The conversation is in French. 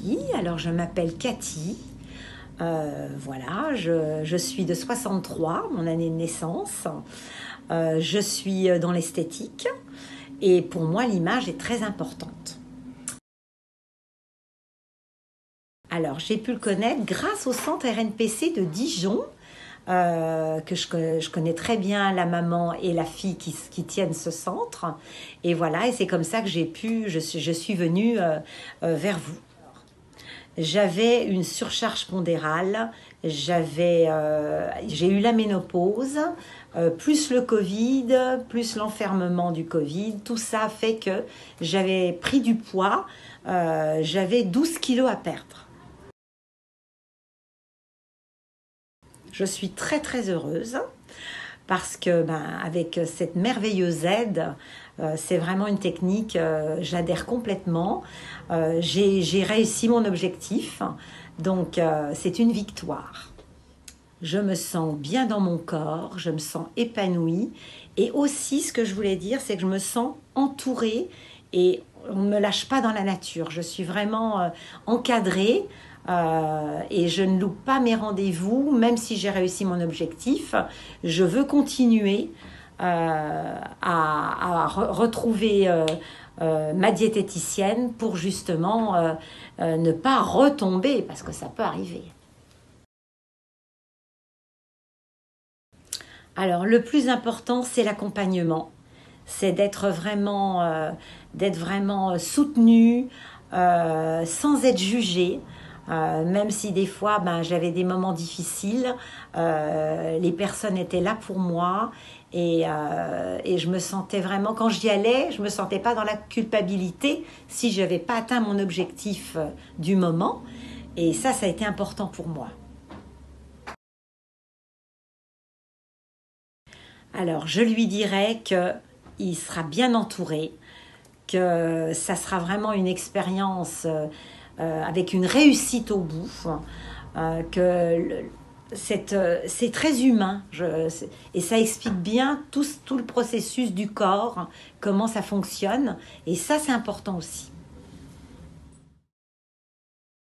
Oui, alors je m'appelle Cathy. Voilà, je suis de 63, mon année de naissance. Je suis dans l'esthétique et pour moi, l'image est très importante. Alors, j'ai pu le connaître grâce au centre RNPC de Dijon, je connais très bien la maman et la fille qui tiennent ce centre. Et voilà, et c'est comme ça que je suis venue vers vous. J'avais une surcharge pondérale, j'ai eu la ménopause, plus le Covid, plus l'enfermement du Covid. Tout ça fait que j'avais pris du poids, j'avais 12 kilos à perdre. Je suis très très heureuse parce que avec cette merveilleuse aide, c'est vraiment une technique, j'adhère complètement. J'ai réussi mon objectif, donc c'est une victoire. Je me sens bien dans mon corps, je me sens épanouie et aussi ce que je voulais dire, c'est que je me sens entourée et on ne me lâche pas dans la nature. Je suis vraiment encadrée. Et je ne loupe pas mes rendez-vous, même si j'ai réussi mon objectif. Je veux continuer à retrouver ma diététicienne pour justement ne pas retomber, parce que ça peut arriver. Alors, le plus important, c'est l'accompagnement. C'est d'être vraiment soutenu, sans être jugé. Même si des fois j'avais des moments difficiles, les personnes étaient là pour moi et je me sentais vraiment, quand j'y allais, je me sentais pas dans la culpabilité si je n'avais pas atteint mon objectif du moment, et ça a été important pour moi. Alors je lui dirais qu'il sera bien entouré, que ça sera vraiment une expérience avec une réussite au bout, c'est très humain, et ça explique bien tout le processus du corps, comment ça fonctionne, et ça c'est important aussi.